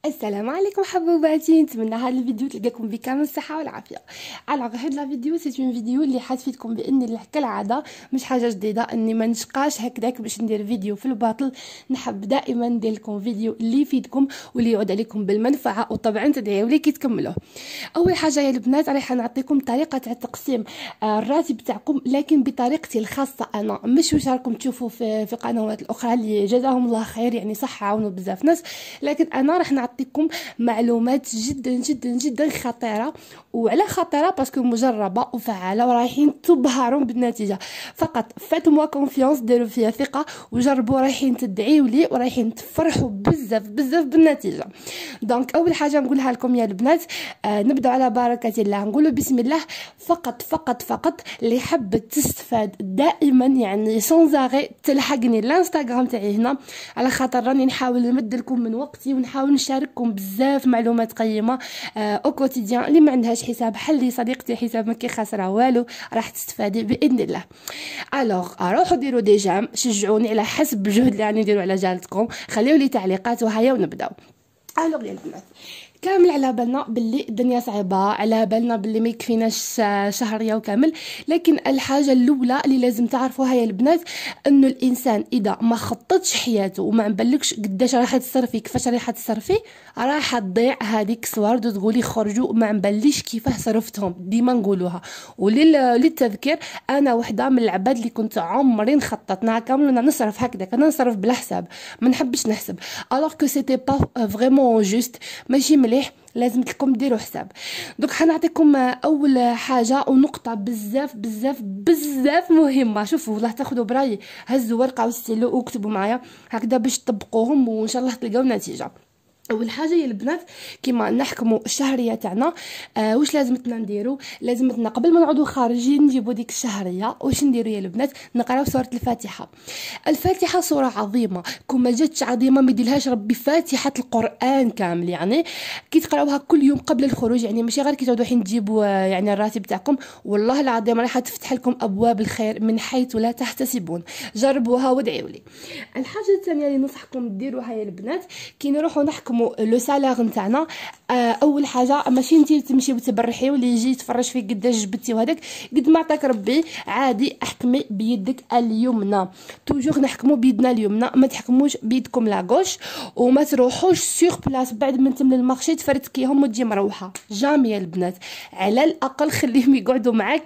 السلام عليكم حبوباتي، نتمنى هذا الفيديو تلقاكم بكامل الصحه والعافيه. الوغ هاد لا فيديو سي اون فيديو اللي حتفيدكم بان اللي كالعاده مش حاجه جديده اني ما نشقاش هكذاك باش ندير فيديو في الباطل. نحب دائما ندير لكم فيديو اللي يفيدكم واللي يعود عليكم بالمنفعه، وطبعا تدعيوا لي كي تكملوه. اول حاجه يا البنات راح نعطيكم طريقه تاع تقسيم الراتب تاعكم، لكن بطريقتي الخاصه انا، مش واش راكم تشوفوا في قنوات الاخرى اللي جزاهم الله خير، يعني صح عاونوا بزاف ناس، لكن انا راح نعطيكم معلومات جدا جدا جدا خطيره. وعلى خطيره باسكو مجربه وفعاله ورايحين تبهرون بالنتيجه. فقط فاتوا كونفيونس، ديروا فيها ثقه وجربوا، رايحين تدعيوا لي ورايحين تفرحوا بزاف بزاف بالنتيجه. دونك اول حاجه نقولها لكم يا البنات، نبدا على بركه الله، نقولوا بسم الله. فقط فقط فقط اللي حب تستفاد دائما، يعني سونزاغي تلحقني الانستغرام تاعي هنا، على خاطر راني نحاول نمد لكم من وقتي ونحاول نشارككم بزاف معلومات قيمه او كوتيديان. اللي ما عندهاش حساب حلي صديقتي حساب ما كيخسرها والو، راح تستفادي باذن الله. الوغ روحوا ديروا دي جام، شجعوني على حسب الجهد اللي راني نديرو على جالتكم، خليوا لي تعليقات وهيا ونبداو. الوغ يا البنات، كامل على بالنا باللي الدنيا صعيبه، على بالنا باللي ما يكفيناش شهريه وكامل، لكن الحاجه الاولى اللي لازم تعرفوها يا البنات انه الانسان اذا ما خططش حياته وما مبلكش قداش راح تصرفي كيفاش راح تصرفي، راح تضيع هذيك السوارد وتقولي خرجوا ما مبليش كيفاه صرفتهم. ديما نقولوها. وللتذكير انا وحده من العباد اللي كنت عمري نخططنا كامل، انا نصرف هكذا، انا نصرف بلا حساب، ما نحبش نحسب، الوغ كو سيتي با فريمون جوست، ماشي مليح، لازم لكم ديروا حساب. دوك حنعطيكم اول حاجه ونقطه بزاف بزاف بزاف مهمه. شوفوا والله تاخذوا برايي، هزوا ورقه وستيلو وكتبوا معايا هكذا باش تطبقوهم وان شاء الله تلقاو نتيجه. اول حاجه يا البنات كيما نحكموا الشهريه تاعنا، واش لازمتنا نديروا؟ لازمتنا قبل ما نعودوا خارجين نجيبوا ديك الشهريه، واش نديروا يا البنات؟ نقراو سوره الفاتحه. الفاتحه سوره عظيمه، كون ما جاتش عظيمه ما يديرهاش ربي، فاتحه القران كامل، يعني كي تقراوها كل يوم قبل الخروج، يعني ماشي غير كي تعودوا حين تجيبوا يعني الراتب تاعكم، والله العظيم راح تفتح لكم ابواب الخير من حيث لا تحتسبون. جربوها وادعوا لي. الحاجه الثانيه اللي ننصحكم ديروها يا البنات، كي نروحوا نحكموا لو سالير نتاعنا، اول حاجه ماشي انتي تمشي وتبرحي واللي يجي يتفرج فيك قداش جبتي وهذاك، قد ما عطاك ربي عادي احكمي بيدك اليمنى. توجور نحكموا بيدنا اليمنى، ما تحكموش بيدكم لاغوش، وما تروحوش سيغ بلاص بعد من تم للمارشي تفرتكيهم وتجي مروحه. جامي يا البنات، على الاقل خليهم يقعدوا معاك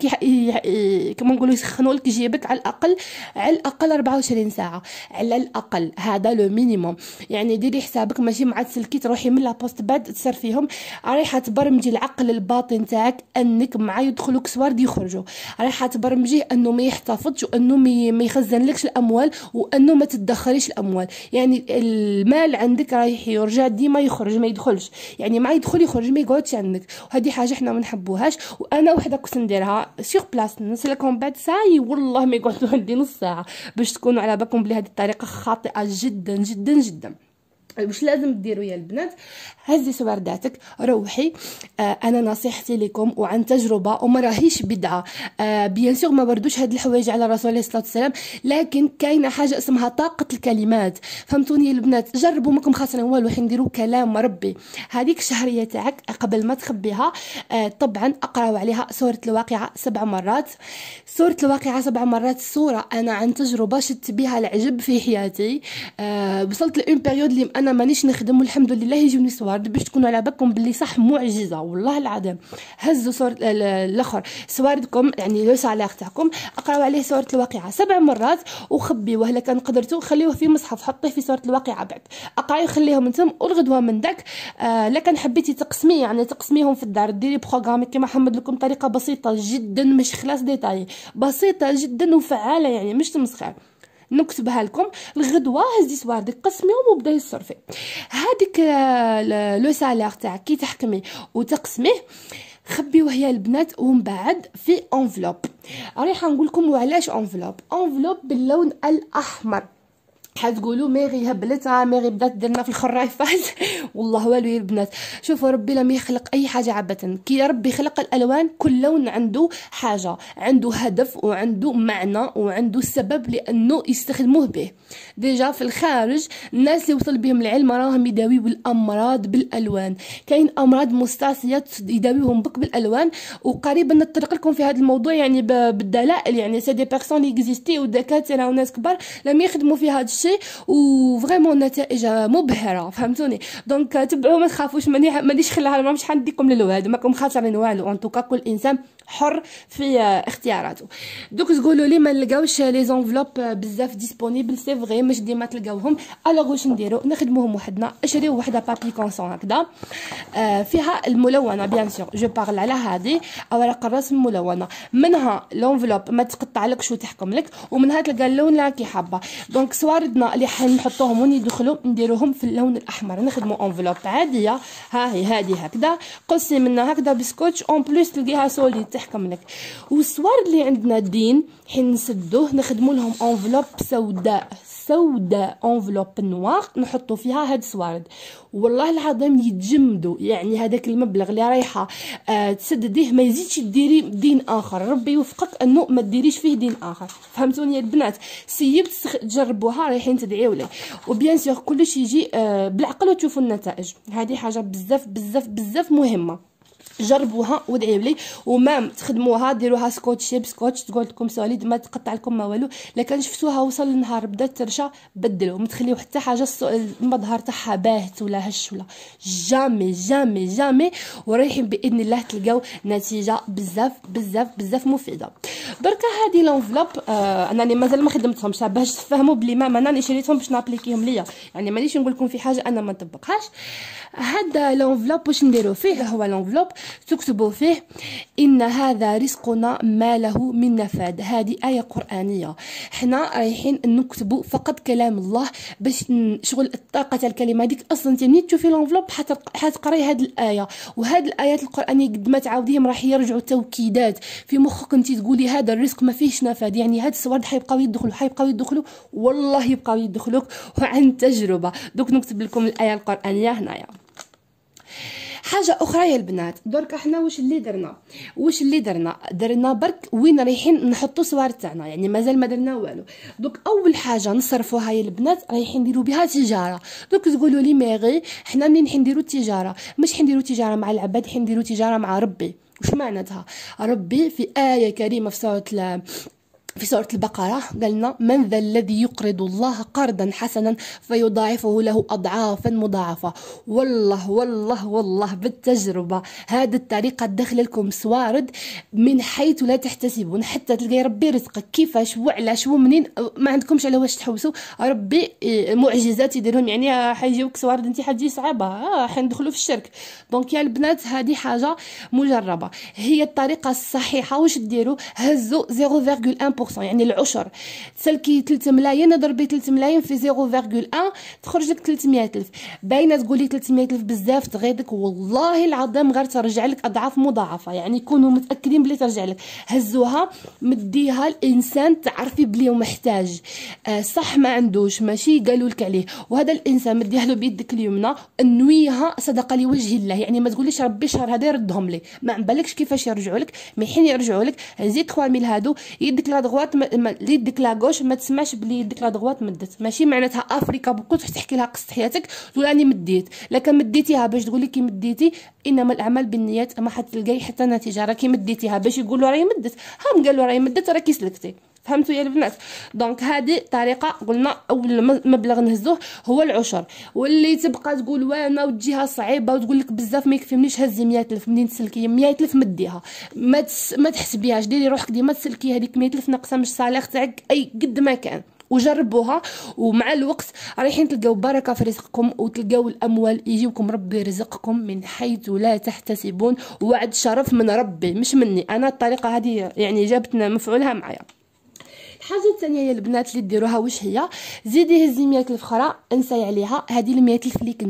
كما نقولوا يسخنوا لك جيبك، على الاقل 24 ساعه على الاقل، هذا لو مينيموم. يعني ديري حسابك ماشي مع تسلكي تروحي من لابوست بعد تصرفيهم، رايحه تبرمجي العقل الباطن تاعك انك مع يدخلوك سوارد يخرجوا، رايحه تبرمجيه انه ما يحتفظش وانه ما يخزنلكش الاموال وانه ما تدخريش الاموال. يعني المال عندك رايح يرجع ديما يخرج ما يدخلش، يعني ما يدخل يخرج ما يقعدش عندك، وهذه حاجه حنا ما نحبوهاش. وانا وحده كنت نديرها سيغ بلاص، نسلكهم بعد ساعه والله ما يقعدوا عندي نص ساعه، باش تكونوا على بالكم بلي هذه الطريقه خاطئه جدا جدا جدا. واش لازم ديروا يا البنات؟ هزي سوارداتك روحي. انا نصيحتي لكم وعن تجربه وما راهيش بدعه، بيان سور ما بردوش هاد الحوايج على الرسول عليه الصلاه والسلام، لكن كاينه حاجه اسمها طاقه الكلمات. فهمتوني يا البنات؟ جربوا ماكم خاسرين والو، حين نديروا كلام ربي. هذيك الشهريه تاعك قبل ما تخبيها، طبعا اقراو عليها سوره الواقعه 7 مرات. سوره الواقعه 7 مرات سوره انا عن تجربه شدت بها العجب في حياتي. وصلت لأون بيريود اللي انا مانيش نخدم والحمد لله يجوني سوارد، باش تكونوا على بالكم باللي صح معجزه والله العظيم. هزوا سوره الاخر سواردكم، يعني لو سالير تاعكم، اقراو عليه سوره الواقعه 7 مرات وخبيوه. الا كان قدرتوا خليوه في مصحف، حطيه في سوره الواقعه بعد اقراي خليهم انتم، والغدوه من داك لا كان حبيتي تقسمي، يعني تقسميهم في الدار، ديري بروغرامي كما حمد لكم طريقه بسيطه جدا، مش خلاص ديتاي، بسيطه جدا وفعاله، يعني مش تمسخر. نكتبها لكم الغدوه، هزي سواردك قسميهم وبداي الصرفي. هذيك لو سالير تاعك كي تحكمي وتقسميه خبيوه يا البنات، ومن بعد في انفلوب. رايحه نقول لكم وعلاش انفلوب باللون الاحمر. حتقولوا ميغي هبلت، ميغي بدات درنا في الخرايفات والله والو يا البنات. شوفوا ربي لم يخلق اي حاجه عبثا، كي ربي خلق الالوان كل لون عنده حاجه، عنده هدف وعنده معنى وعنده سبب لانه يستخدموه به. ديجا في الخارج الناس اللي وصل بهم العلم راهم يداويو الامراض بالالوان، كاين امراض مستعصيه يداويوهم بك بالالوان، وقريبا نطرق لكم في هذا الموضوع يعني بالدلائل. يعني سي دي بيرسون اكزيستي ودكاتره وناس كبار لم يخدموا في هذا الشيء وفريمون نتائج مبهره، فهمتوني؟ دونك تبعوا ما تخافوش، مانيش خليها ما مش حنديكم للواد، ماكم خاسرين والو. ان توكا كل انسان حر في اختياراته. دوك تقولوا لي ما نلقاوش لي زونفلوب بزاف ديسپونيبل، سي فغي مش ديما تلقاوهم. الوغ واش نديرو؟ نخدموهم وحدنا. اشريو وحده بابي كونسون هكذا فيها الملونه، بيان سور جو بارل على هذه اوراق الرسم الملونه، منها لونفلوب ما تقطعلكش وتحكم لك، ومنها تلقى اللون اللي راكي حابه. دونك صواردنا اللي حنحطوهم وندخلوا نديروهم في اللون الاحمر. نخدموا انفلوب عاديه، ها هي هذه هكذا، قصي منها هكذا بسكوتش اون بليس تلقيها سوليد تحكم لك. والصوارد اللي عندنا دين حين نسدوه نخدموا لهم انفلوب سوداء انفلوب نوار نحطوا فيها هاد الصوارد. والله العظيم يتجمدوا، يعني هذاك المبلغ اللي رايحه تسدديه ما يزيدش ديري دين اخر. ربي يوفقك انه ما ديريش فيه دين اخر، فهمتوني يا البنات؟ سيبت تجربوها رايحين تدعيو لي، وبيان سور كلش يجي بالعقل وتشوفوا النتائج. هذه حاجه بزاف بزاف بزاف مهمه، جربوها وادعيو لي. ومام تخدموها ديروها سكوتش بسكوتش تقول لكم سوليد ما تقطع لكم ما والو. لكن شفتوها وصل النهار بدات ترشا بدلوا، ما تخليو حتى حاجه المظهر تاعها باهت ولا هش ولا جامي جامي جامي، ورايحين باذن الله تلقاو نتيجه بزاف بزاف بزاف مفيده. دركا هذه لونفلوب انا اللي مازال ما خدمتهمش باش تفهموا بلي ما انا شريتهم باش نابليكيهم ليا، يعني مانيش نقول لكم في حاجه انا ما نطبقهاش. هذا لونفلوب واش نديرو فيه؟ هو لونفلوب تكتبوا فيه ان هذا رزقنا ما له من نفاد. هذه ايه قرانيه، حنا رايحين نكتبوا فقط كلام الله باش شغل الطاقه تاع الكلمه هذيك. اصلا انت ملي تشوفي لونفلوب حتقراي هذه الايه، وهذه الايات القرانيه قد ما تعاوديهم راح يرجعوا توكيدات في مخك. انت تقولي هذا الرزق ما فيهش نفاد، يعني هاد الصوارد حيبقاو يدخلوا والله يبقاو يدخلوك وعن تجربه. دوك نكتب لكم الايه القرانيه هنايا. حاجه اخرى يا البنات، درك احنا واش اللي درنا برك وين رايحين نحطوا صوارد تاعنا، يعني مازال ما درنا والو. دوك اول حاجه نصرفوها يا البنات رايحين نديروا بها تجاره. دوك تقولوا لي ميغي حنا منين حنديروا التجاره؟ مش حنديروا تجاره مع العباد، حنديروا تجاره مع ربي. واش معناتها؟ ربي في ايه كريمه في سورة البقرة قالنا من ذا الذي يقرض الله قرضا حسنا فيضاعفه له أضعافا مضاعفة. والله والله والله بالتجربة هذه الطريقة تدخل لكم سوارد من حيث لا تحتسبون، حتى تلقاي ربي رزقك كيفاش وعلاش ومنين ما عندكمش على واش تحوسوا. ربي معجزات يديرهم، يعني حيجيوك سوارد انت حتجي صعبة حندخلوا في الشرك. دونك يا البنات هذه حاجة مجربة، هي الطريقة الصحيحة. واش ديروا؟ هزوا 0.1%، يعني العشر. تسلكي 3 ملايين ضربي 3 ملايين في 0.1 تخرج لك 300 الف. باينه تقولي 300 الف بزاف تغيظك، والله العظيم غير ترجع لك اضعاف مضاعفه، يعني كونوا متاكدين بلي ترجع لك. هزوها مديها الانسان تعرفي بلي محتاج صح ما عندوش ماشي قالوا لك عليه، وهذا الانسان مديها له بيدك اليمنى انويها صدقه لوجه الله. يعني ما تقوليش ربي شهر هذا يردهم لي، ما بالكش كيفاش يرجعوا لك. مي حين يرجعوا لك زيد 3000 هادو يدك لا دغوات يدك لا غوش ما تسمعش بلي يدك لا دغوات مدت. ماشي معناتها افريكا بكل تحكي لها قصه حياتك تقول راني مديت، لكن مديتيها باش تقولي كي مديتي انما الاعمال بالنيات، ما حتلقاي حتى نتيجه. راكي مديتيها باش يقولوا راهي مدت، هم قالوا راهي مدت راكي سلكتي. فهمتوا يا البنات؟ دونك هذه طريقه قلنا اول مبلغ نهزوه هو العشر. واللي تبقى تقول وانا وتجيها صعيبه وتقول لك بزاف ما يكفينيش هزي 100 الف. منين تسلكي 100 الف مديها، ما تحسبيهاش، ديري روحك ديما تسلكي هذيك 100 الف ناقصه مش صالير تاعك اي قد ما كان، وجربوها. ومع الوقت رايحين تلقاو بركه في رزقكم وتلقاو الاموال يجيوكم ربي يرزقكم من حيث لا تحتسبون. وعد شرف من ربي مش مني انا. الطريقه هذه يعني جابتنا مفعولها معايا. الحاجه الثانيه يا البنات اللي ديروها واش هي؟ زيدي هزي 100 الف اخرى انساي عليها. هذه ال 100 الف اللي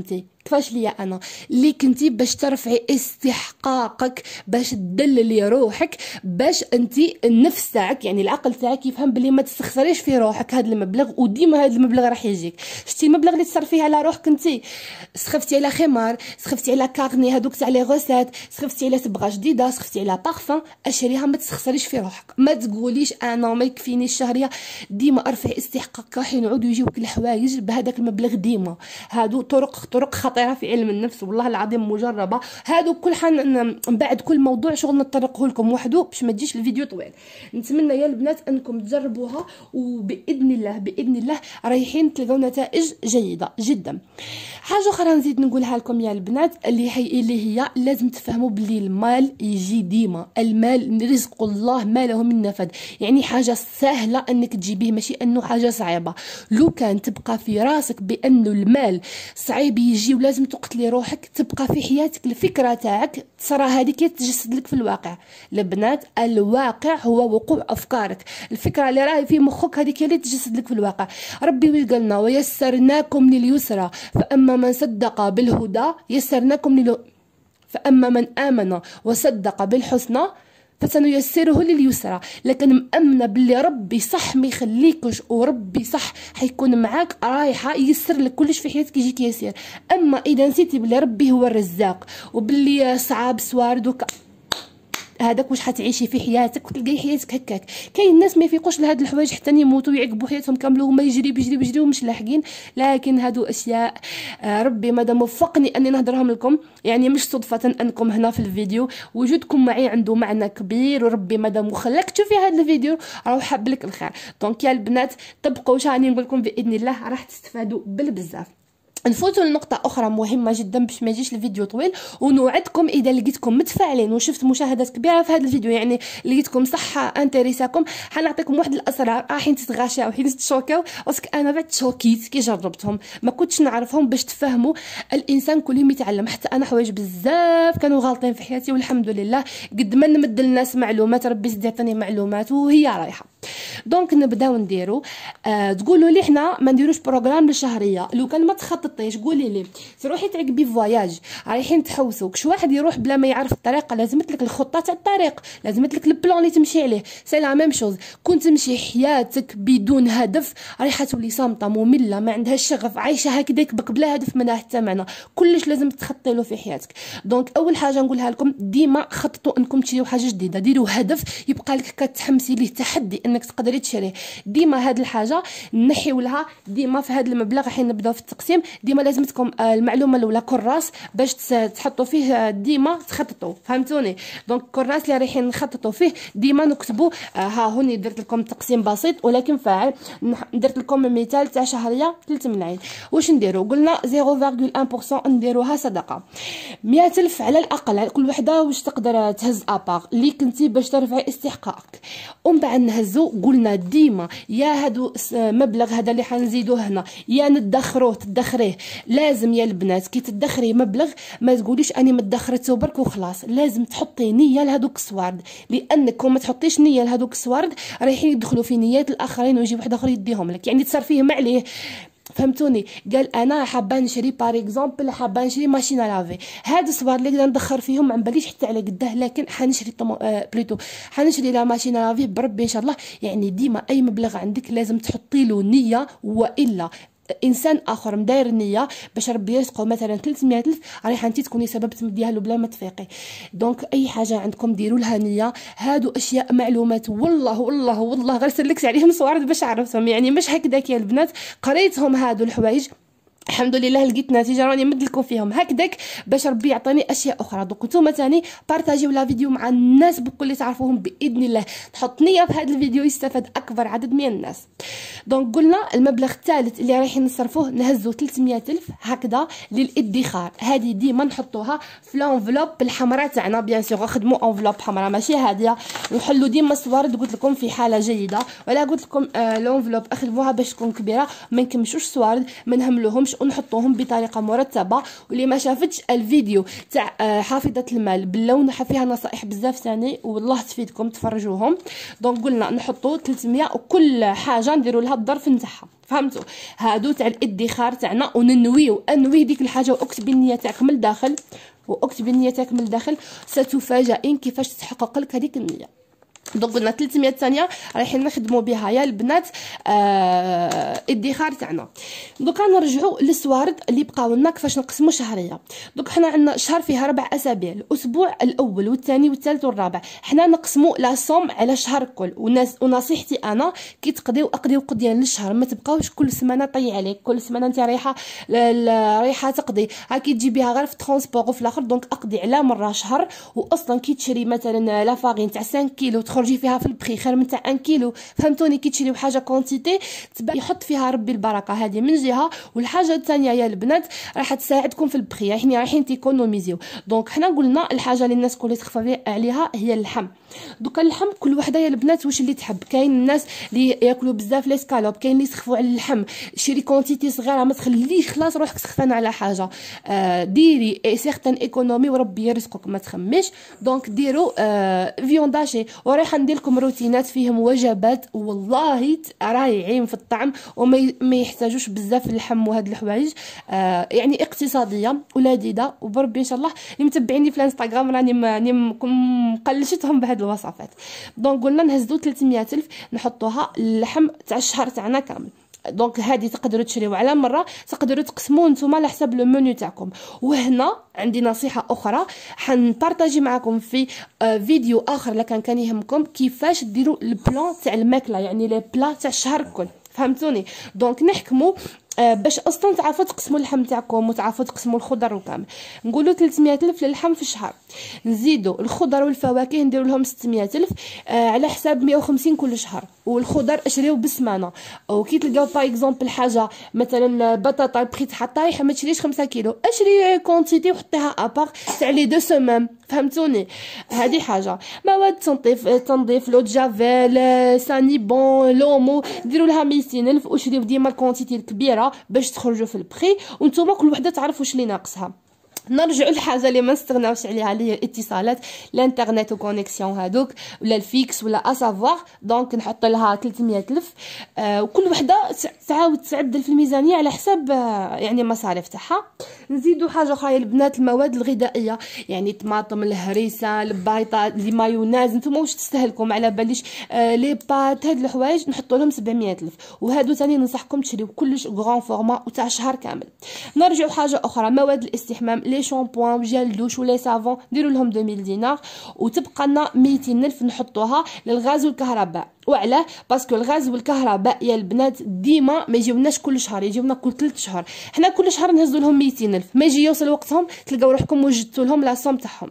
كيفاش ليا انا اللي كنتي باش ترفعي استحقاقك، باش تدللي روحك، باش انت النفس تاعك يعني العقل تاعك يفهم بلي ما تستخسريش في روحك هذا المبلغ، وديما هذا المبلغ راح يجيك. شتي المبلغ اللي تصرفيه على روحك انت، سخفتي على خمار، سخفتي على كارني هذوك تاع لي غوسات، سخفتي على صبغه جديده، سخفتي على بارفان، اشريها. ما تستخسريش في روحك، ما تقوليش انا ما يكفيني الشهريه. ديما ارفعي استحقاقك، راح ينعودوا يجيوك الحوايج بهذاك المبلغ. ديما هادو طرق خطيره في علم النفس والله العظيم مجربه. هادو كل من بعد كل موضوع شغل نطرقه لكم وحده باش ما تجيش الفيديو طويل. نتمنى يا البنات انكم تجربوها، وباذن الله رايحين تلقاو نتائج جيده جدا. حاجه اخرى نزيد نقولها لكم يا البنات، اللي هي لازم تفهموا بلي المال يجي ديما. المال رزق الله ما له من نفد، يعني حاجه سهله انك تجيبيه، ماشي انه حاجه صعيبه. لو كان تبقى في راسك بانه المال صعيب يجي ولازم تقتلي روحك، تبقى في حياتك الفكره تاعك تصرى هذيك تجسد لك في الواقع. البنات الواقع هو وقوع افكارك، الفكره اللي راهي في مخك هذيك اللي تجسد لك في الواقع. ربي وش قالنا؟ ويسرناكم لليسرى، فاما من صدق بالهدى يسرناكم فاما من امن وصدق بالحسنى فسنيسره لليسرى. لكن مأمنة باللي ربي صح ما يخليكش، وربي صح حيكون معاك، رايحه ييسر لك كلش في حياتك يجيك يسير. اما اذا نسيتي باللي ربي هو الرزاق وباللي صعاب سوارد هذاك واش حتعيشي في حياتك وتلقاي حياتك هكاك. كاين الناس ما يفيقوش لهاد الحوايج حتى يموتوا ويعقبوا حياتهم كامله وما يجري ومش لاحقين. لكن هادو اشياء ربي مادام وفقني اني نهضرهم لكم، يعني مش صدفه انكم هنا في الفيديو. وجودكم معي عنده معنى كبير، وربي مادام وخلاك تشوفي هذا الفيديو راه حاب لك الخير. دونك يا البنات طبقوا واش راني نقول لكم، باذن الله راح تستفادوا بالبزاف. نفوتوا لنقطة أخرى مهمة جدا باش ما يجيش الفيديو طويل، ونوعدكم إذا لقيتكم متفاعلين وشفت مشاهدات كبيرة في هذا الفيديو، يعني لقيتكم صح انتريساكم، حنعطيكم واحد الأسرار رايحين تتغاشاو حين تشوكاو. باسكو أنا بعد شوكيت كي جربتهم، ما كنتش نعرفهم. باش تفهموا الإنسان كل يوم يتعلم، حتى أنا حوايج بزاف كانوا غالطين في حياتي والحمد لله. قد ما نمد للناس معلومات ربي زيد يعطيني معلومات وهي رايحة. دونك نبداو نديرو. تقولوا لي حنا ما نديروش بروغرام للشهريه. لو كان ما تخططيش قولي لي تروحي تعقبي فواياج، رايحين تحوسوا كش واحد يروح بلا ما يعرف الطريقه، لازمت لك الخطه تاع الطريق، لازمت لك البلان اللي تمشي عليه. سي لا ميم شوز، كنت تمشي حياتك بدون هدف رايحه تولي صامته ممله ما عندهاش شغف، عايشه هكذاك بك بلا هدف منها حتى معنى. كلش لازم تخطي له في حياتك. دونك اول حاجه نقولها لكم، ديما خططوا انكم تشريو حاجه جديده، ديروا هدف يبقى لك كتحمسي ليه، تحدي انك تقدري تشريه. ديما هاد الحاجه نحيو لها ديما في هاد المبلغ. حين نبداو في التقسيم ديما لازمتكم المعلومه الاولى كراس باش تحطوا فيه، ديما تخططوا، فهمتوني؟ دونك كراس اللي رايحين نخططوا فيه ديما نكتبوا. ها هوني درت لكم تقسيم بسيط ولكن فاعل. درت لكم مثال تاع شهريه 3 ملايين. واش نديروا؟ قلنا 0.1% نديروها صدقه. 100,000 على الاقل، كل وحده واش تقدر تهز ابار اللي كنتي باش ترفعي استحقاقك. ومن بعد نهزو قلنا ديما يا هادو مبلغ هذا اللي حنزيدوه هنا يا تدخريه. لازم يا البنات كي تدخري مبلغ ما تقوليش اني مدخرته برك وخلاص، لازم تحطي نيه لهذوك الصوارد، لانك ما تحطيش نيه لهذوك الصوارد رايحين يدخلوا في نيات الاخرين ويجي واحد اخر يديهم لك، يعني تصرفيهم عليه. فهمتوني؟ قال انا حابه نشري باغ اكزومبل، حابه نشري ماشين لافي، هاد الصوار اللي نقدر ندخر فيهم ما نباليش حتى على قداه، لكن حنشري بليتو حنشري لا ماشين لافي بربي ان شاء الله. يعني ديما اي مبلغ عندك لازم تحطي له نيه، والا انسان اخر مداير نيه باش ربي يرزقه مثلا 300,000 رايحه انت تكوني سبب تمديها له بلا ما تفيقي. دونك اي حاجه عندكم ديروا لها نيه. هادو اشياء معلومات والله غير سلكت عليهم صوارد باش عرفتهم، يعني مش هكذاك يا البنات، قريتهم هادو الحوايج الحمد لله لقيت نتيجه راني نمد لكم فيهم هكذاك باش ربي يعطيني اشياء اخرى. دونك نتوما ثاني بارطاجيو لا فيديو مع الناس بكل اللي تعرفوهم باذن الله، تحط نيه في هذا الفيديو يستفاد اكبر عدد من الناس. دونك قلنا المبلغ الثالث اللي رايحين نصرفوه نهزو 300,000 هكذا للادخار. هذه ديما نحطوها في لونفلوب الحمراء تاعنا، بيان سور خدموا انفلوب حمراء ماشي هاديه. نحلوا ديما الصوارد قلت لكم في حاله جيده، ولا قلت لكم لونفلوب اخذوها باش تكون كبيره، ما نكمشوش الصوارد، ما نهملوهمش كيفاش ونحطوهم بطريقه مرتبه. واللي ما شافتش الفيديو تاع حافظه المال باللون فيها نصائح بزاف ثاني والله تفيدكم تفرجوهم. دونك قلنا نحطوا 300 وكل حاجه نديروا لها الظرف نتاعها، فهمتوا؟ هادو تاع الادخار تاعنا وننويو انوي ديك الحاجه واكتبي النيه تاعك من الداخل، واكتبي النيه تاعك من الداخل ستفاجئين كيفاش تتحقق لك هذيك النيه. دونك قلنا 300 ثانيه رايحين نخدموا بها يا البنات الادخار تاعنا. دوكا نرجعوا للسوارد اللي بقاو لنا كيفاش نقسموا شهريه. دوك حنا عندنا شهر فيه 4 اسابيع، الاسبوع الاول والثاني والثالث والرابع حنا نقسموا لا صوم على الشهر الكل. ونصيحتي انا كي تقضيو اقضيو قضيان للشهر، ما تبقاوش كل سمانه طي عليك، كل سمانه انت رايحه تقضي هاكي تجيبيها غير في ترونسبور وفي الاخر. دونك اقضي على مره شهر. واصلا كي تشري مثلا لا فارين تاع 5 كيلو تخرجي فيها في البخي خير من تاع 1 كيلو، فهمتوني؟ كي تشريو حاجه كونتيتي يحط فيها ربي البركه، هذه من جهه. والحاجه الثانيه يا البنات راح تساعدكم في البخي، يعني رايحين تيكونوميزيو. دونك حنا قلنا الحاجه اللي الناس كل تخفى عليها هي اللحم. دوكا اللحم كل وحده يا البنات واش اللي تحب. كاين الناس اللي ياكلوا بزاف لي سكالوب، كاين اللي يسخفوا على اللحم. شري كونتيتي صغيره، ما تخليش خلاص روحك سخفان على حاجه. ديري سيغتان ايكونومي وربي يرزقك ما تخميش. دونك ديروا فيونداشي. ورايحه ندير لكم روتينات فيهم وجبات والله رايعين في الطعم وما يحتاجوش بزاف اللحم وهاد الحوايج. يعني اقتصاديه ولذيذه وبربي ان شاء الله. اللي متبعيني في الانستغرام راني مقلشتهم بهاد الوصفات. دونك قلنا نهزو 300 الف نحطوها اللحم تاع الشهر تاعنا كامل. دونك هذه تقدروا تشريو على مره، تقدروا تقسموا نتوما على حسب لو منيو تاعكم. وهنا عندي نصيحه اخرى حنبارطاجي معكم في فيديو اخر لكان كان يهمكم كيفاش ديروا البلان تاع الماكله، يعني لي بلا تاع الشهر الكل، فهمتوني؟ دونك نحكموا باش اصلا تعرفوا تقسموا اللحم تاعكم وتعرفوا تقسموا الخضر وكامل. نقولوا 300 الف للحم في الشهر، نزيدوا الخضر والفواكه نديروا لهم 600 الف على حساب 150 كل شهر. والخضر اشريو بالسمانه. وكي تلقاو باغ اكزومبل حاجه مثلا بطاطا البخي تاعها طايح ما تشريش 5 كيلو، اشري كونتيتي وحطيها ابار تاع لي 2 سيمين، فهمتوني؟ هذه حاجه. مواد تنظيف لو جافيل ساني بون لومو ديروا لها 200 الف وشريو ديما الكونتيتي الكبيره باش تخرجوا في البخي. وانتم كل وحده تعرف واش اللي ناقصها. نرجعوا للحاجه اللي ما نستغناوش عليها اللي هي الاتصالات، الانترنت وكونيكسيون هذوك ولا الفيكس ولا اسافوار. دونك نحط لها 300 الف وكل وحده تعاود تعدل في الميزانيه على حساب يعني المصاريف تاعها. نزيدوا حاجه اخرى يا البنات، المواد الغذائيه، يعني الطماطم الهريسه البيضه لي مايونيز. نتوما واش تستهلكم على باليش لي بات هاد الحوايج نحطوا لهم 700 الف. وهادو ثاني ننصحكم تشريو كلش غران فورما وتاع شهر كامل. نرجعوا حاجه اخرى، مواد الاستحمام لي شامبوان وجيل دوش ولي سافون نديروا لهم 2000 دينار. وتبقى لنا 200 الف نحطوها للغاز والكهرباء. وعلاه؟ باسكو الغاز والكهرباء يا البنات ديما ما يجيوناش كل شهر، يجيونا كل 3 شهور. حنا كل شهر نهزوا لهم 200 الف، ما يجي يوصل وقتهم تلقاو روحكم وجدتوا لهم لاصوم تاعهم.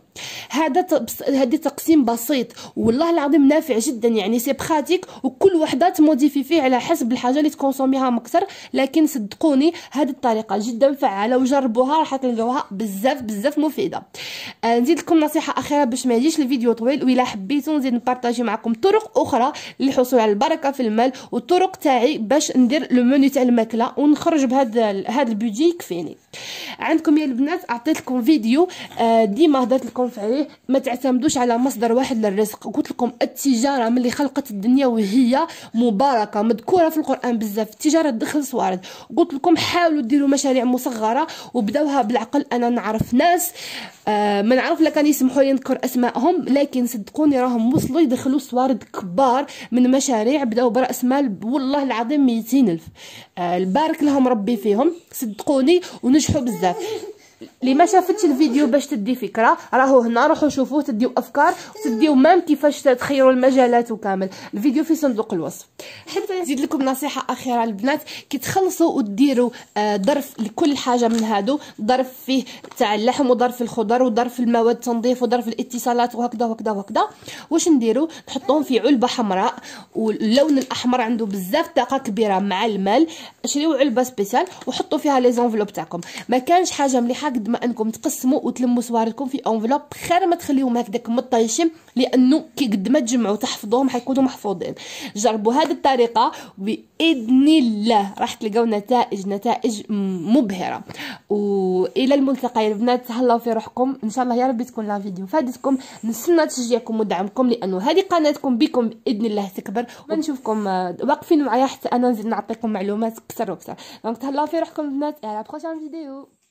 هذا تقسيم بسيط والله العظيم نافع جدا، يعني سي براتيك وكل وحده تموديفي فيه على حسب الحاجه اللي تكونسوميها مكثر. لكن صدقوني هذه الطريقه جدا فعاله وجربوها راح تلقاوها بزاف مفيده. نزيد لكم نصيحه اخيره باش ما يجيش الفيديو طويل، وإلا حبيتوا نزيد نبارطاجي معكم طرق اخرى للحصول على البركه في المال والطرق تاعي باش ندير لو منيو تاع الماكله ونخرج بهذا البودجي يكفيني. عندكم يا البنات عطيت لكم فيديو ديما هضرت لكم عليه، ما تعتمدوش على مصدر واحد للرزق. قلت لكم التجاره ملي خلقت الدنيا وهي مباركه مذكوره في القران بزاف، التجاره تدخل صوارد. قلت لكم حاولوا ديروا مشاريع مصغره وبداوها بالعقل. انا نعرف ناس ما نعرف لا كان يسمحوا لي نذكر اسمائهم، لكن صدقوني راهم وصلوا يدخلوا صوارد كبار من مشاريع بداو براس مال والله العظيم 200 الف. البارك لهم ربي فيهم صدقوني ونجحوا بزاف. اللي ما شافتش الفيديو باش تدي فكره راهو هنا، روحوا شوفوه تديو افكار وتديو مام كيفاش تخيروا المجالات وكامل. الفيديو في صندوق الوصف. حتى نزيد لكم نصيحه اخيره البنات، كي تخلصوا وديروا ظرف لكل حاجه من هادو، ظرف فيه تاع اللحم وظرف الخضر وظرف المواد التنظيف وظرف الاتصالات وهكذا واش نديروا؟ نحطوهم في علبه حمراء واللون الاحمر عنده بزاف طاقه كبيره مع المال. شريو علبه سبيسيال وحطوا فيها لي زونفلوب تاعكم. ما كانش حاجه مليحه قد ما انكم تقسموا وتلموا صواريكم في انفلوب، خير ما تخليهم هكذاك مطيشين، لانه كي قد ما تجمعوا تحفظوهم حيكونوا محفوظين. جربوا هذه الطريقه باذن الله راح تلقاو نتائج مبهره. والى الملتقى يا البنات، تهلاو في روحكم ان شاء الله. يا ربي تكون لا فيديو فادتكم، نستنى تشجيعكم ودعمكم، لانه هذه قناتكم بكم باذن الله تكبر، ونشوفكم واقفين معايا حتى انا نزيد نعطيكم معلومات اكثر واكثر. دونك تهلاو في روحكم البنات، على بروشان فيديو.